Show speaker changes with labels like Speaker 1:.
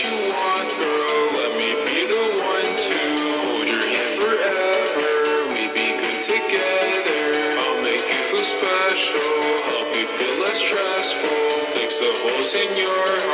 Speaker 1: you want, girl. Let me be the one to hold your hand forever. We be good together. I'll make you feel special, help you feel less stressful, fix the holes in your